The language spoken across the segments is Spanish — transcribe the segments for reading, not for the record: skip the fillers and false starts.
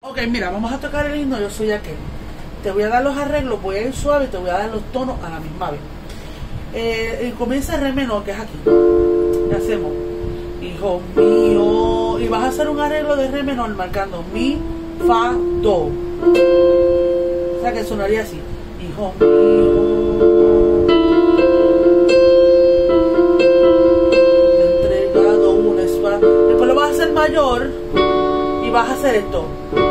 Ok, mira, vamos a tocar el himno Yo Soy Aquel. Te voy a dar los arreglos, voy a ir suave y te voy a dar los tonos a la misma vez. Comienza el re menor, que es aquí. ¿Qué hacemos? Hijo mío. Y vas a hacer un arreglo de re menor marcando mi, fa, do. O sea que sonaría así. Hijo mío. Entregado una espada. Después lo vas a hacer mayor y vas a hacer esto.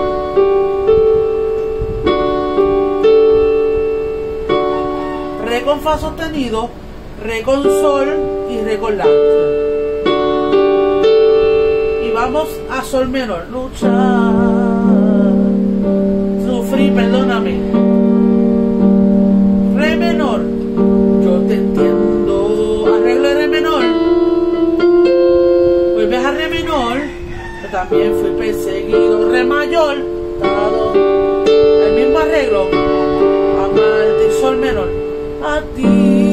Re con fa sostenido, re con sol y re con la. Y vamos a sol menor. Luchar, sufrir, perdóname. Re menor, yo te entiendo. Arreglo de re menor. Vuelves a re menor, yo también fui perseguido. Re mayor, dado el mismo arreglo. Amarte y sol menor. A ti.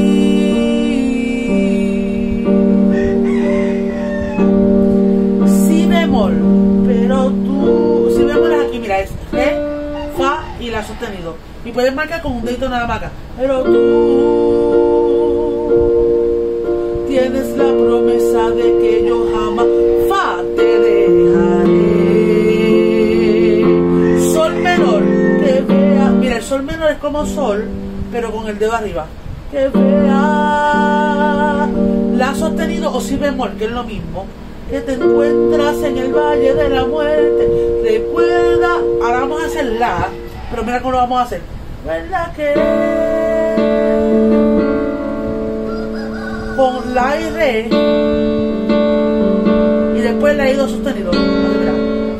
Si bemol, pero tú. Si bemol es aquí, mira, es re, fa y la sostenido. Y puedes marcar con un dedito nada más acá. Pero tú tienes la promesa de que yo jamás fa te dejaré. Sol menor, que vea. Mira, el sol menor es como sol, pero con el dedo arriba. Que vea la sostenido o si bemol, que es lo mismo. Que te encuentras en el valle de la muerte. Recuerda, ahora vamos a hacer la, pero mira cómo lo vamos a hacer. Recuerda que con la y re y después la y do sostenido. Mira.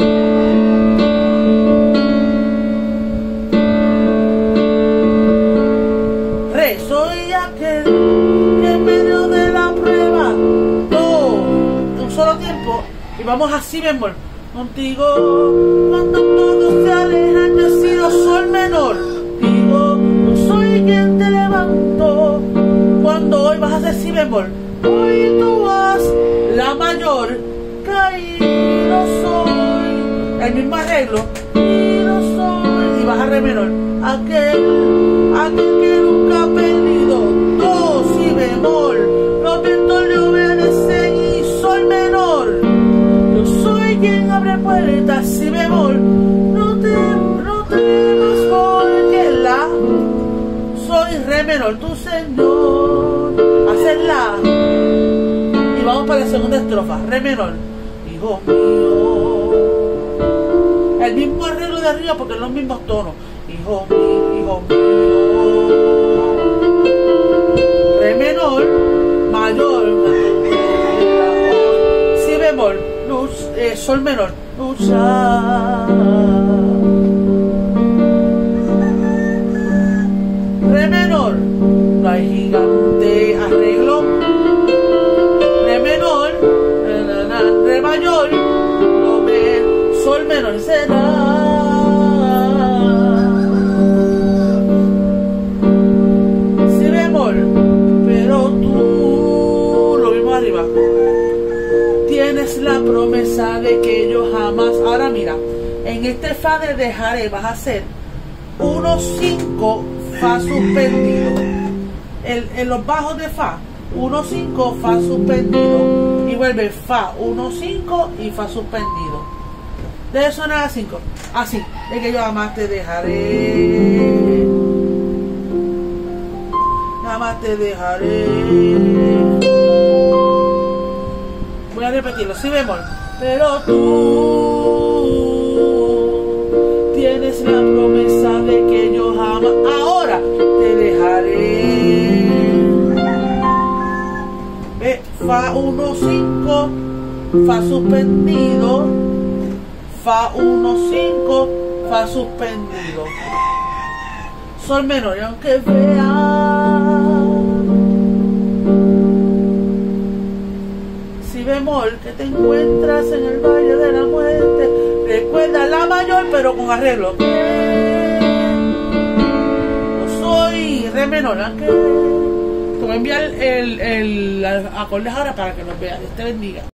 Soy aquel que en medio de la prueba, do, de un solo tiempo, y vamos a si bemol. Contigo, cuando todos se alejan, yo he sido sol menor. Digo, no soy quien te levanto. Cuando hoy vas a hacer si bemol, hoy tú vas la mayor, caído soy. El mismo arreglo, caído soy, y vas a re menor. Aquel que nunca ha perdido, do, si bemol, los vientos le obedecen y sol menor. Yo soy quien abre puertas, si bemol, no temas porque la, soy re menor, tu Señor. Hacer la y vamos para la segunda estrofa, re menor. Hijo mío, el mismo arreglo de arriba porque son los mismos tonos. Hijo mío, re menor, mayor, si bemol, luz, sol menor, luchar, re menor, no hay gigante, arreglo, re menor, re mayor, lo ve, sol menor, será. Pero tú, lo mismo arriba, tienes la promesa de que yo jamás. Ahora mira, en este fa de dejaré vas a hacer 1-5 fa suspendido. En los bajos de fa 1-5 fa suspendido y vuelve fa 1-5 y fa suspendido. Debe sonar a 5, así, de que yo jamás te dejaré. Jamás te dejaré. Voy a repetirlo, si bemol. Pero tú tienes la promesa de que yo jamás, ahora te dejaré. Ve, fa 1-5, fa suspendido, fa 1-5, fa suspendido. Sol menor, y aunque vea si bemol que te encuentras en el valle de la muerte, recuerda la mayor pero con arreglo. Yo soy re menor, aunque te voy a enviar el acordes ahora para que los veas. Dios te bendiga.